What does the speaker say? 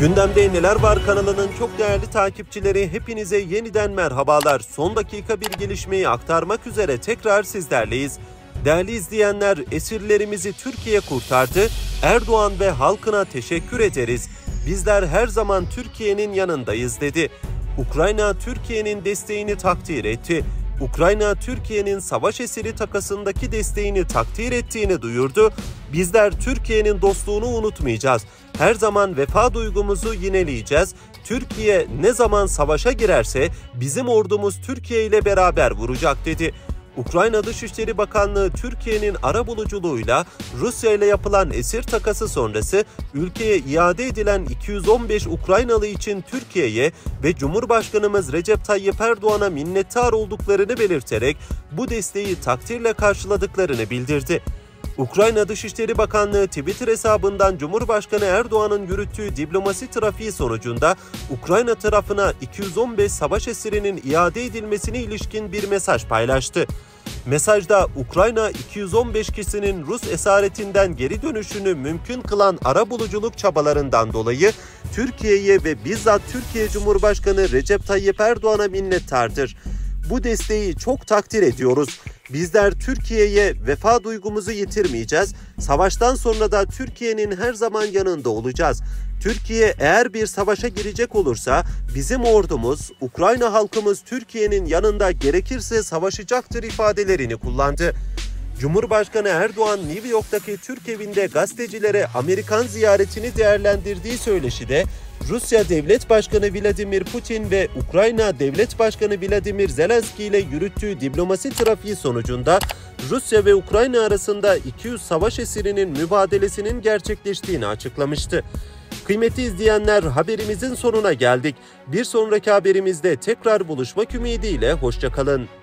Gündemde Neler Var kanalının çok değerli takipçileri, hepinize yeniden merhabalar. Son dakika bir gelişmeyi aktarmak üzere tekrar sizlerleyiz. Değerli izleyenler, esirlerimizi Türkiye kurtardı. Erdoğan ve halkına teşekkür ederiz. Bizler her zaman Türkiye'nin yanındayız dedi. Ukrayna Türkiye'nin desteğini takdir etti. Ukrayna Türkiye'nin savaş esiri takasındaki desteğini takdir ettiğini duyurdu. Bizler Türkiye'nin dostluğunu unutmayacağız. Her zaman vefa duygumuzu yineleyeceğiz. Türkiye ne zaman savaşa girerse bizim ordumuz Türkiye ile beraber vuracak dedi. Ukrayna Dışişleri Bakanlığı, Türkiye'nin arabuluculuğuyla Rusya ile yapılan esir takası sonrası ülkeye iade edilen 215 Ukraynalı için Türkiye'ye ve Cumhurbaşkanımız Recep Tayyip Erdoğan'a minnettar olduklarını belirterek bu desteği takdirle karşıladıklarını bildirdi. Ukrayna Dışişleri Bakanlığı Twitter hesabından Cumhurbaşkanı Erdoğan'ın yürüttüğü diplomasi trafiği sonucunda Ukrayna tarafına 215 savaş esirinin iade edilmesine ilişkin bir mesaj paylaştı. Mesajda Ukrayna 215 kişinin Rus esaretinden geri dönüşünü mümkün kılan arabuluculuk çabalarından dolayı Türkiye'ye ve bizzat Türkiye Cumhurbaşkanı Recep Tayyip Erdoğan'a minnettardır. Bu desteği çok takdir ediyoruz. Bizler Türkiye'ye vefa duygumuzu yitirmeyeceğiz. Savaştan sonra da Türkiye'nin her zaman yanında olacağız. Türkiye eğer bir savaşa girecek olursa bizim ordumuz, Ukrayna halkımız Türkiye'nin yanında, gerekirse savaşacaktır ifadelerini kullandı. Cumhurbaşkanı Erdoğan, New York'taki Türk evinde gazetecilere Amerikan ziyaretini değerlendirdiği söyleşide Rusya Devlet Başkanı Vladimir Putin ve Ukrayna Devlet Başkanı Vladimir Zelenski ile yürüttüğü diplomasi trafiği sonucunda Rusya ve Ukrayna arasında 200 savaş esirinin mübadelesinin gerçekleştiğini açıklamıştı. Kıymetli izleyenler, haberimizin sonuna geldik. Bir sonraki haberimizde tekrar buluşmak ümidiyle hoşça kalın.